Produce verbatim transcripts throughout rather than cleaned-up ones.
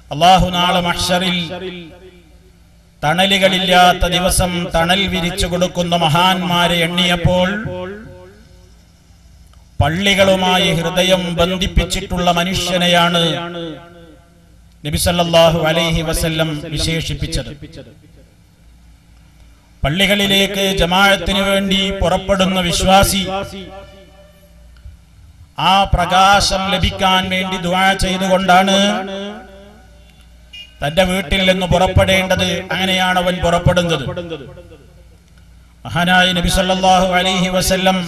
അല്ലാഹു നാളെ മഹ്ശറിൽ തണലുകളില്ലാത്ത ദിവസം തണൽ വിരിച്ചു കൊടുക്കുന്ന മഹാന്മാരെ എണ്ണിയപ്പോൾ പള്ളികളുമായി ഹൃദയം ബന്ധിപ്പിച്ചിട്ടുള്ള മനുഷ്യനെയാണ് നബി സല്ലല്ലാഹു അലൈഹി വസല്ലം വിശേഷിപ്പിച്ചത്. പള്ളികളിലേക്ക് ജമാഅത്തിന് വേണ്ടി പുറപ്പെടുന്ന വിശ്വാസി ആ പ്രകാശം ലഭിക്കാൻ വേണ്ടി ദുആ ചെയ്തുകൊണ്ടാണ് തന്റെ വീട്ടിൽ നിന്ന് പുറപ്പെടേണ്ടത്. അങ്ങനെയാണ് അവൻ പുറപ്പെടുന്നത്. മഹാനായ നബി സല്ലല്ലാഹു അലൈഹി വസല്ലം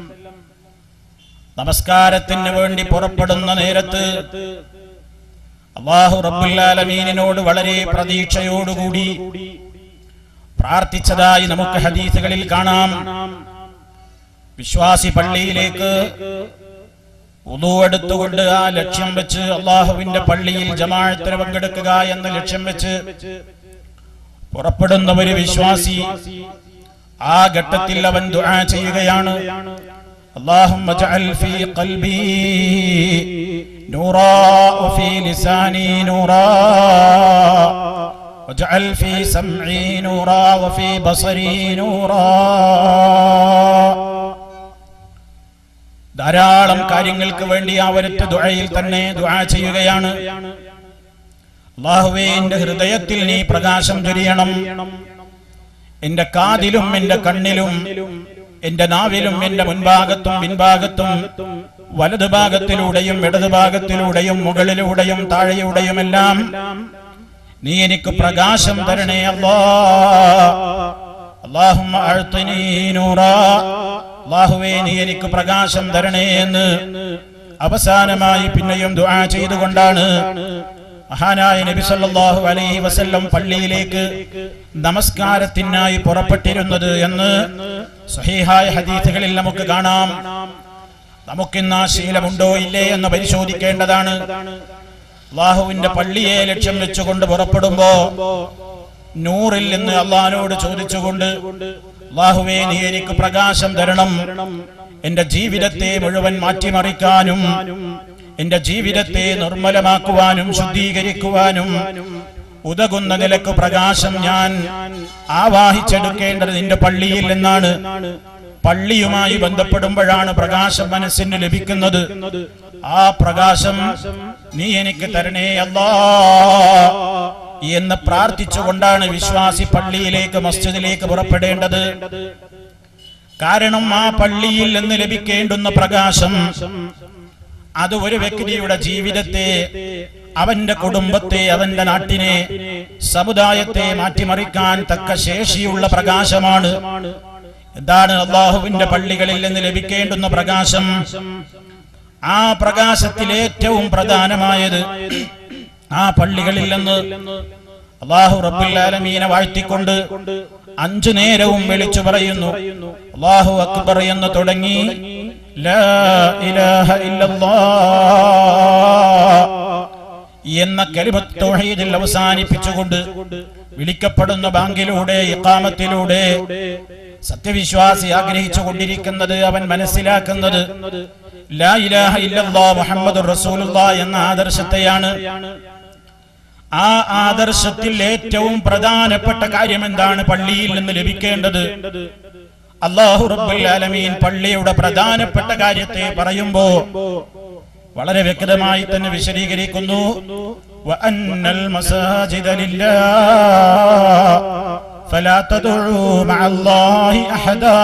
നമസ്കാരത്തിന് വേണ്ടി പുറപ്പെടുന്ന നേരത്ത് അല്ലാഹു റബ്ബുൽ ആലമീനിനോട് വളരെ പ്രതീക്ഷയോടുകൂടി പ്രാർത്ഥിച്ചതായി നമുക്ക് ഹദീസുകളിൽ കാണാം. വിശ്വാസി പള്ളിയിലേക്ക് വുളൂ എടുത്തുകൊണ്ട് ആ ലക്ഷ്യം വെച്ച് അല്ലാഹുവിന്റെ പള്ളിയിൽ ജമാഅത്തിന് പങ്കെടുക്കുക എന്ന ലക്ഷ്യം വെച്ച് പുറപ്പെടുന്ന ഒരു വിശ്വാസി ആ ഘട്ടത്തിൽ അവൻ ദുആ ചെയ്യുകയാണ്. اللهم اجعل في قلبي نورا وفي لساني نورا واجعل في سمعي نورا وفي بصري نورا. ധാരാളം കാര്യങ്ങൾക്ക് വേണ്ടി ആ ഒരൊറ്റ ദുആയിൽ തന്നെ ദുആ ചെയ്യുകയാണ്. അല്ലാഹുവേ, എന്റെ ഹൃദയത്തിൽ നീ പ്രകാശം ചൊരിയണം. എന്റെ കാതിലും എന്റെ കണ്ണിലും എന്റെ നാവിലും എന്റെ മുൻഭാഗത്തും പിൻഭാഗത്തും വലതുഭാഗത്തിലൂടെയും ഇടതുഭാഗത്തിലൂടെയും മുകളിലൂടെയും താഴെയൂടെയുമെല്ലാം നീ എനിക്ക് പ്രകാശം തരണേ അല്ലാഹ്. അല്ലാഹുമ്മ അഅ്തിനീ നൂറാ, അല്ലാഹുവേ നീ എനിക്ക് പ്രകാശം തരണേ എന്ന് അവസാനമായി പിന്നെയും ദുആ ചെയ്തുകൊണ്ടാണ് മഹാനായ നബി സല്ലല്ലാഹു അലൈഹി വസല്ലം പള്ളിയിലേക്ക് നമസ്കാരത്തിനായി പുറപ്പെട്ടിരുന്നത് എന്ന് സ്വഹീഹായ ഹദീസുകളിൽ നമുക്ക് കാണാം. നമുക്കിന്ന് ആ ശീലമുണ്ടോ ഇല്ലേ എന്ന് പരിശോധിക്കേണ്ടതാണ്. അല്ലാഹുവിന്റെ പള്ളിയെ ലക്ഷ്യം വെച്ചുകൊണ്ട് പുറപ്പെടുമ്പോ നൂറിൽ നിന്ന് അല്ലാഹുവിനോട് ചോദിച്ചുകൊണ്ട്, അല്ലാഹുവേ നീ എനിക്ക് പ്രകാശം തരണം, എന്റെ ജീവിതത്തെ മുഴുവൻ മാറ്റിമറിക്കാനും എന്റെ ജീവിതത്തെ നിർമ്മലമാക്കുവാനും ശുദ്ധീകരിക്കുവാനും ഉതകുന്ന നിലക്ക് പ്രകാശം ഞാൻ ആവാഹിച്ചെടുക്കേണ്ടത് നിന്റെ പള്ളിയിൽ നിന്നാണ്. പള്ളിയുമായി ബന്ധപ്പെടുമ്പോഴാണ് പ്രകാശം മനസ്സിന് ലഭിക്കുന്നത്. ആ പ്രകാശം നീ എനിക്ക് തരണേ അല്ലാഹ് എന്ന് പ്രാർത്ഥിച്ചുകൊണ്ടാണ് വിശ്വാസി പള്ളിയിലേക്ക് മസ്ജിദിലേക്ക് പുറപ്പെടേണ്ടത്. കാരണം ആ പള്ളിയിൽ നിന്ന് ലഭിക്കേണ്ടുന്ന പ്രകാശം അത് ഒരു വ്യക്തിയുടെ ജീവിതത്തെ, അവന്റെ കുടുംബത്തെ, അവന്റെ നാട്ടിനെ, സമുദായത്തെ മാറ്റിമറിക്കാൻ തക്ക ശേഷിയുള്ള പ്രകാശമാണ്. എന്താണ് അല്ലാഹുവിന്റെ പള്ളികളിൽ നിന്ന് ലഭിക്കേണ്ടുന്ന പ്രകാശം? ആ പ്രകാശത്തിൽ ഏറ്റവും പ്രധാനമായത് ആ പള്ളികളിൽ നിന്ന് അല്ലാഹു റബ്ബുൽ ആലമീനെ വാഴ്ത്തിക്കൊണ്ട് അഞ്ചു നേരവും വിളിച്ചു പറയുന്നു, അല്ലാഹു അക്ബർ എന്ന് തുടങ്ങി ലാ ഇലാഹ ഇല്ലല്ലാഹ് എന്ന കലിമത്ത് തൗഹീദിൽ അവസാനിപ്പിച്ചുകൊണ്ട് വിളിക്കപ്പെടുന്ന ബാങ്കിലൂടെ, ഇഖാമത്തിലൂടെ സത്യവിശ്വാസി ആഗ്രഹിച്ചു കൊണ്ടിരിക്കുന്നത്, അവൻ മനസ്സിലാക്കുന്നത് ലാ ഇലാഹ ഇല്ലല്ലാഹ് മുഹമ്മദുർ റസൂലുള്ളാഹ് എന്ന ആദർശത്തെയാണ്. ആ ആദർശത്തിൽ ഏറ്റവും പ്രധാനപ്പെട്ട കാര്യം എന്താണ്? പള്ളിയിൽ നിന്ന് ലഭിക്കേണ്ടത്. അല്ലാഹു റബ്ബുൽ ആലമീൻ പള്ളിയുടെ പ്രധാനപ്പെട്ട കാര്യത്തെ പറയുമ്പോ വളരെ വ്യക്തമായി തന്നെ വിശദീകരിക്കുന്നു. വഅന്നൽ മസാജിദ ലില്ലാഹ് ഫലാ തദ്ഉ മഅല്ലാഹി അഹദാ.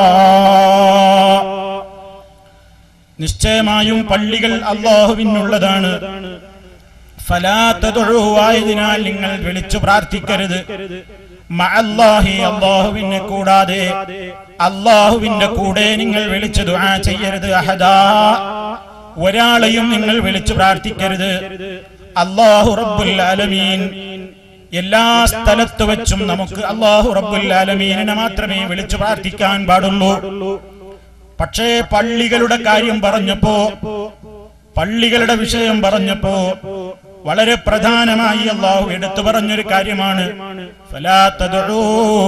നിശ്ചയമായും പള്ളികൾ അല്ലാഹുവിനുള്ളതാണ്. ഫലാ തദ്ഉ ആയതിനാൽ നിങ്ങൾ വിളിച്ചു പ്രാർത്ഥിക്കരുത്. മഅല്ലാഹി അല്ലാഹുവിനെ കൂടാതെ, അല്ലാഹുവിന്റെ കൂടെ നിങ്ങൾ വിളിച്ചു ദുആ ചെയ്യരുത്. അഹദാ ഒരാളെയും നിങ്ങൾ വിളിച്ചു പ്രാർത്ഥിക്കരുത്. അല്ലാഹു റബ്ബുൽ ആലമീൻ എല്ലാ സ്ഥലത്ത് വെച്ചും നമുക്ക് അല്ലാഹു റബ്ബുൽ ആലമീനെ മാത്രമേ വിളിച്ചു പ്രാർത്ഥിക്കാൻ പാടുള്ളൂ. പക്ഷേ പള്ളികളുടെ കാര്യം പറഞ്ഞപ്പോ, പള്ളികളുടെ വിഷയം പറഞ്ഞപ്പോ വളരെ പ്രധാനമായി അല്ലാഹു എടുത്തു പറഞ്ഞൊരു കാര്യമാണ് ഫലാ തദ്ഉ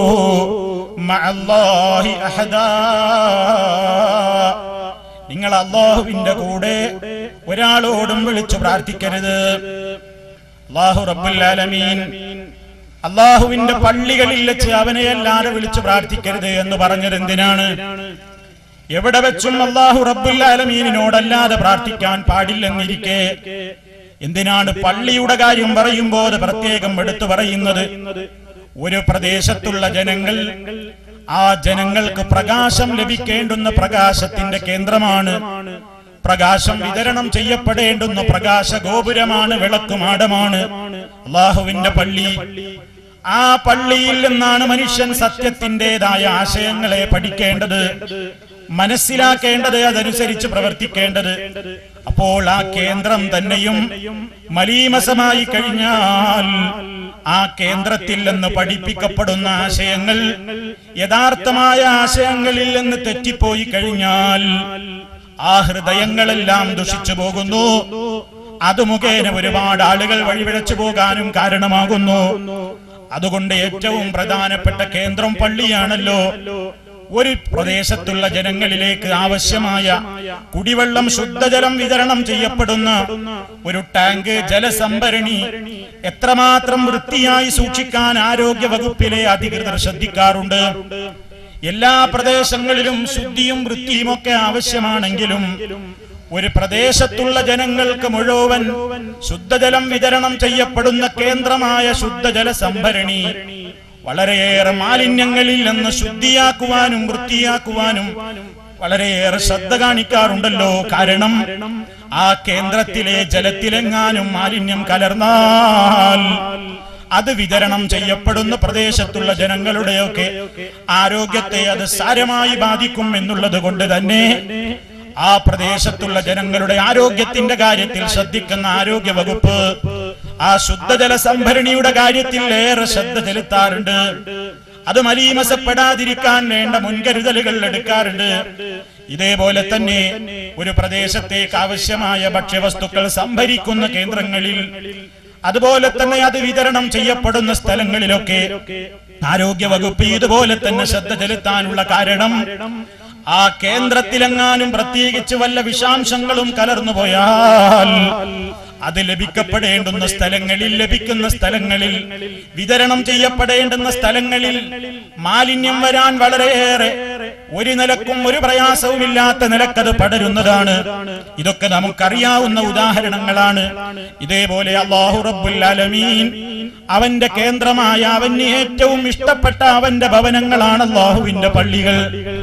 മഅല്ലാഹി അഹദാ. നിങ്ങൾ അല്ലാഹുവിന്റെ കൂടെ ഒരാളോടും വിളിച്ചു പ്രാർത്ഥിക്കരുത്. അല്ലാഹു റബ്ബുൽ ആലമീൻ അല്ലാഹുവിന്റെ പള്ളികളിൽ വെച്ച് അവനെയല്ലാതെ വിളിച്ചു പ്രാർത്ഥിക്കരുത് എന്ന് പറഞ്ഞത് എന്തിനാണ്? എവിടെ വെച്ചും അല്ലാഹു റബ്ബുൽ ആലമീനിനോടല്ലാതെ പ്രാർത്ഥിക്കാൻ പാടില്ലെന്നിരിക്കെ എന്തിനാണ് പള്ളിയുടെ കാര്യം പറയുമ്പോൾ അത് പ്രത്യേകം എടുത്തു പറയുന്നത്? ഒരു പ്രദേശത്തുള്ള ജനങ്ങൾ, ആ ജനങ്ങൾക്ക് പ്രകാശം ലഭിക്കേണ്ടുന്ന പ്രകാശത്തിന്റെ കേന്ദ്രമാണ്, പ്രകാശം വിതരണം ചെയ്യപ്പെടേണ്ടുന്ന പ്രകാശ ഗോപുരമാണ്, വിളക്കുമാടമാണ് അല്ലാഹുവിന്റെ പള്ളി. ആ പള്ളിയിൽ നിന്നാണ് മനുഷ്യൻ സത്യത്തിൻ്റെതായ ആശയങ്ങളെ പഠിക്കേണ്ടത്, മനസ്സിലാക്കേണ്ടത്, അതനുസരിച്ച് പ്രവർത്തിക്കേണ്ടത്. അപ്പോൾ ആ കേന്ദ്രം തന്നെയും മലീമസമായി കഴിഞ്ഞാൽ, ആ കേന്ദ്രത്തിൽ നിന്ന് പഠിപ്പിക്കപ്പെടുന്ന ആശയങ്ങൾ യഥാർത്ഥമായ ആശയങ്ങളിൽ നിന്ന് തെറ്റിപ്പോയി കഴിഞ്ഞാൽ ആ ഹൃദയങ്ങളെല്ലാം ദുഷിച്ചു പോകുന്നു. അത് മുഖേന ഒരുപാട് ആളുകൾ വഴിപിഴച്ചു പോകാനും കാരണമാകുന്നു. അതുകൊണ്ട് ഏറ്റവും പ്രധാനപ്പെട്ട കേന്ദ്രം പള്ളിയാണല്ലോ. ഒരു പ്രദേശത്തുള്ള ജനങ്ങളിലേക്ക് ആവശ്യമായ കുടിവെള്ളം, ശുദ്ധജലം വിതരണം ചെയ്യപ്പെടുന്ന ഒരു ടാങ്ക്, ജലസംഭരണി എത്രമാത്രം വൃത്തിയായി സൂക്ഷിക്കാൻ ആരോഗ്യ വകുപ്പിലെ അധികൃതർ ശ്രദ്ധിക്കാറുണ്ട്. എല്ലാ പ്രദേശങ്ങളിലും ശുദ്ധിയും വൃത്തിയും ഒക്കെ ആവശ്യമാണെങ്കിലും ഒരു പ്രദേശത്തുള്ള ജനങ്ങൾക്ക് മുഴുവൻ ശുദ്ധജലം വിതരണം ചെയ്യപ്പെടുന്ന കേന്ദ്രമായ ശുദ്ധജല സംഭരണി വളരെയേറെ മാലിന്യങ്ങളിൽ നിന്ന് ശുദ്ധിയാക്കുവാനും വൃത്തിയാക്കുവാനും വളരെയേറെ ശ്രദ്ധ കാണിക്കാറുണ്ടല്ലോ. കാരണം ആ കേന്ദ്രത്തിലെ ജലത്തിലെങ്ങാനും മാലിന്യം കലർന്നാൽ അത് വിതരണം ചെയ്യപ്പെടുന്ന പ്രദേശത്തുള്ള ജനങ്ങളുടെയൊക്കെ ആരോഗ്യത്തെ അത് സാരമായി ബാധിക്കും എന്നുള്ളത് കൊണ്ട് തന്നെ ആ പ്രദേശത്തുള്ള ജനങ്ങളുടെ ആരോഗ്യത്തിന്റെ കാര്യത്തിൽ ശ്രദ്ധിക്കുന്ന ആരോഗ്യ വകുപ്പ് ആ ശുദ്ധജല സംഭരണിയുടെ കാര്യത്തിൽ ഏറെ ശ്രദ്ധ ചെലുത്താറുണ്ട്. അത് മലീമസപ്പെടാതിരിക്കാൻ വേണ്ട മുൻകരുതലുകൾ എടുക്കാറുണ്ട്. ഇതേപോലെ തന്നെ ഒരു പ്രദേശത്തേക്ക് ആവശ്യമായ ഭക്ഷ്യവസ്തുക്കൾ സംഭരിക്കുന്ന കേന്ദ്രങ്ങളിൽ, അതുപോലെ തന്നെ അത് വിതരണം ചെയ്യപ്പെടുന്ന സ്ഥലങ്ങളിലൊക്കെ ആരോഗ്യ വകുപ്പ് ഇതുപോലെ തന്നെ ശ്രദ്ധ ചെലുത്താനുള്ള കാരണം ആ കേന്ദ്രത്തിലെങ്ങാനും പ്രത്യേകിച്ച് വല്ല വിഷാംശങ്ങളും കലർന്നു പോയാൽ അത് ലഭിക്കപ്പെടേണ്ടുന്ന സ്ഥലങ്ങളിൽ, ലഭിക്കുന്ന സ്ഥലങ്ങളിൽ, വിതരണം ചെയ്യപ്പെടേണ്ടുന്ന സ്ഥലങ്ങളിൽ മാലിന്യം വരാൻ വളരെയേറെ ഒരു നിലക്കും ഒരു പ്രയാസവുമില്ലാത്ത നിലക്കത് പടരുന്നതാണ്. ഇതൊക്കെ നമുക്കറിയാവുന്ന ഉദാഹരണങ്ങളാണ്. ഇതേപോലെ അല്ലാഹു റബ്ബുൽ ആലമീൻ അവന്റെ കേന്ദ്രമായ, അവന് ഏറ്റവും ഇഷ്ടപ്പെട്ട അവന്റെ ഭവനങ്ങളാണ് അല്ലാഹുവിന്റെ പള്ളികൾ.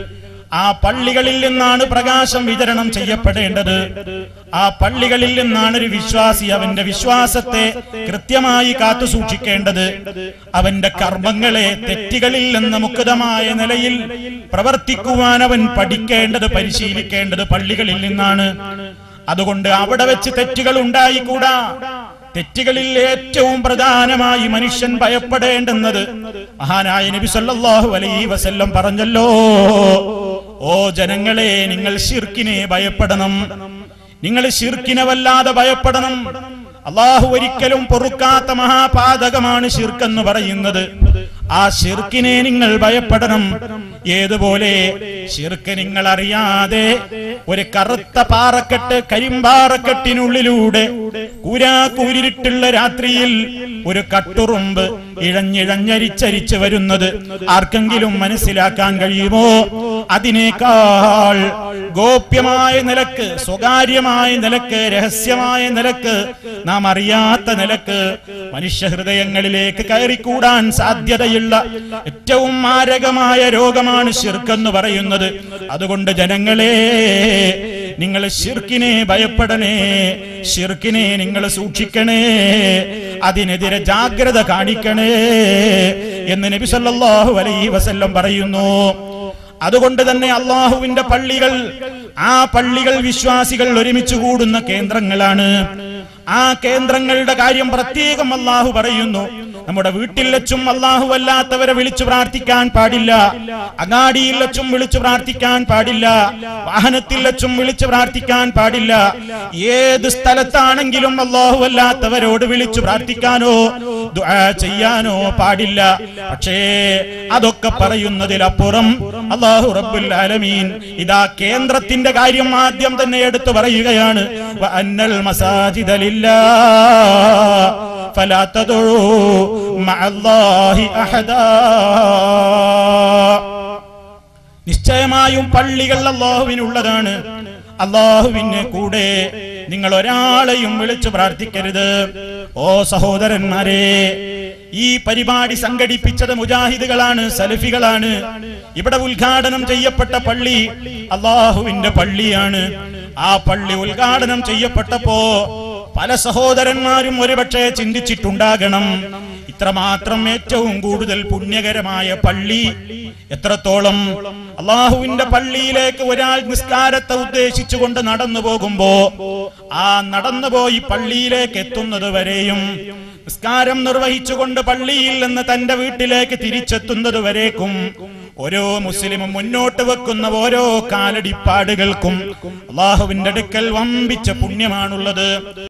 ആ പള്ളികളിൽ നിന്നാണ് പ്രകാശം വിതരണം ചെയ്യപ്പെടേണ്ടത്. ആ പള്ളികളിൽ നിന്നാണ് ഒരു വിശ്വാസി അവന്റെ വിശ്വാസത്തെ കൃത്യമായി കാത്തു സൂക്ഷിക്കേണ്ടത്. അവന്റെ കർമ്മങ്ങളെ തെറ്റുകളിൽ നിന്ന് മുക്തമായ നിലയിൽ പ്രവർത്തിക്കുവാൻ അവൻ പഠിക്കേണ്ടത്, പരിശീലിക്കേണ്ടത് പള്ളികളിൽ നിന്നാണ്. അതുകൊണ്ട് അവിടെ വെച്ച് തെറ്റുകൾ ഉണ്ടായിക്കൂടാ. തെറ്റുകളിൽ ഏറ്റവും പ്രധാനമായി മനുഷ്യൻ ഭയപ്പെടേണ്ടുന്നത് മഹാനായ നബി സല്ലല്ലാഹു അലൈഹി വസല്ലം പറഞ്ഞല്ലോ, ഓ ജനങ്ങളെ, നിങ്ങൾ ശിർക്കിനെ ഭയപ്പെടണം, നിങ്ങൾ ശിർക്കിനെ വല്ലാതെ ഭയപ്പെടണം. അല്ലാഹു ഒരിക്കലും പൊറുക്കാത്ത മഹാപാതകമാണ് ശിർക്ക് എന്ന് പറയുന്നത്. ആ ശിർക്കിനെ നിങ്ങൾ ഭയപ്പെടണം. ഏതുപോലെ ശിർക്ക് നിങ്ങൾ അറിയാതെ ഒരു കറുത്ത പാറക്കെട്ട്, കരിമ്പാറക്കെട്ടിനുള്ളിലൂടെ കൂരാക്കൂരിട്ടുള്ള രാത്രിയിൽ ഒരു കട്ടുറുമ്പ് ഇഴഞ്ഞിഴഞ്ഞരിച്ചരിച്ച് വരുന്നത് ആർക്കെങ്കിലും മനസ്സിലാക്കാൻ കഴിയുമോ? അതിനേക്കാൾ ഗോപ്യമായ നിലക്ക്, സ്വകാര്യമായ നിലക്ക്, രഹസ്യമായ നിലക്ക്, നാം അറിയാത്ത നിലക്ക് മനുഷ്യ ഹൃദയങ്ങളിലേക്ക് കയറിക്കൂടാൻ സാധ്യതയുള്ള ഏറ്റവും മാരകമായ രോഗമാണ് ശിർക്ക് എന്ന് പറയുന്നത്. അതുകൊണ്ട് ജനങ്ങളെ, നിങ്ങൾ ശിർക്കിനെ ഭയപ്പെടണേ, ശിർക്കിനെ നിങ്ങൾ സൂക്ഷിക്കണേ, അതിനെതിരെ ജാഗ്രത കാണിക്കണേ എന്ന് നബി സല്ലല്ലാഹു അലൈഹി വസല്ലം പറയുന്നു. അതുകൊണ്ട് തന്നെ അല്ലാഹുവിന്റെ പള്ളികൾ, ആ പള്ളികൾ വിശ്വാസികൾ ഒരുമിച്ച് കൂടുന്ന കേന്ദ്രങ്ങളാണ്. ആ കേന്ദ്രങ്ങളുടെ കാര്യം പ്രത്യേകം അല്ലാഹു പറയുന്നു. നമ്മുടെ വീട്ടിൽ വെച്ചും അല്ലാഹു അല്ലാത്തവരെ വിളിച്ചു പ്രാർത്ഥിക്കാൻ പാടില്ല, അങ്ങാടിയിൽ വെച്ചും വിളിച്ചു പ്രാർത്ഥിക്കാൻ പാടില്ല, വാഹനത്തിൽ വെച്ചും വിളിച്ചു പ്രാർത്ഥിക്കാൻ പാടില്ല. ഏത് സ്ഥലത്താണെങ്കിലും അല്ലാഹു അല്ലാത്തവരോട് വിളിച്ചു പ്രാർത്ഥിക്കാനോ ദുആ ചെയ്യാനോ പാടില്ല. പക്ഷേ അതൊക്കെ പറയുന്നതിലപ്പുറം അല്ലാഹു റബ്ബുൽ ആലമീൻ ഇതാ കേന്ദ്രത്തിന്റെ കാര്യം ആദ്യം തന്നെ എടുത്തു പറയുകയാണ്. വഅന്നൽ മസാജിദ ലില്ലാഹ് ഫലാ തദ്ഉ മഅല്ലാഹി അഹദാ. നിശ്ചയമായും പള്ളികൾ അല്ലാഹുവിനുള്ളതാണ്. അല്ലാഹുവിനെ കൂടെ നിങ്ങൾ ഒരാളെയും വിളിച്ചു പ്രാർത്ഥിക്കരുത്. ഓ സഹോദരന്മാരെ, ഈ പരിപാടി സംഘടിപ്പിച്ചത് മുജാഹിദുകളാണ്, സലഫികളാണ്. ഇവിടെ ഉദ്ഘാടനം ചെയ്യപ്പെട്ട പള്ളി അല്ലാഹുവിന്റെ പള്ളിയാണ്. ആ പള്ളി ഉദ്ഘാടനം ചെയ്യപ്പെട്ടപ്പോ പല സഹോദരന്മാരും ഒരുപക്ഷെ ചിന്തിച്ചിട്ടുണ്ടാകണം, ഇത്രമാത്രം ഏറ്റവും കൂടുതൽ പുണ്യകരമായ പള്ളി എത്രത്തോളം. അള്ളാഹുവിന്റെ പള്ളിയിലേക്ക് ഒരാൾ നിസ്കാരത്തെ ഉദ്ദേശിച്ചുകൊണ്ട് നടന്നു പോകുമ്പോ ആ നടന്നുപോയി പള്ളിയിലേക്ക് എത്തുന്നത് വരെയും നിസ്കാരം നിർവഹിച്ചുകൊണ്ട് പള്ളിയിൽ നിന്ന് തന്റെ വീട്ടിലേക്ക് തിരിച്ചെത്തുന്നത് വരേക്കും ഓരോ മുസ്ലിമും മുന്നോട്ട് വെക്കുന്ന ഓരോ കാലടിപ്പാടുകൾക്കും അള്ളാഹുവിന്റെ അടുക്കൽ വമ്പിച്ച പുണ്യമാണുള്ളത്.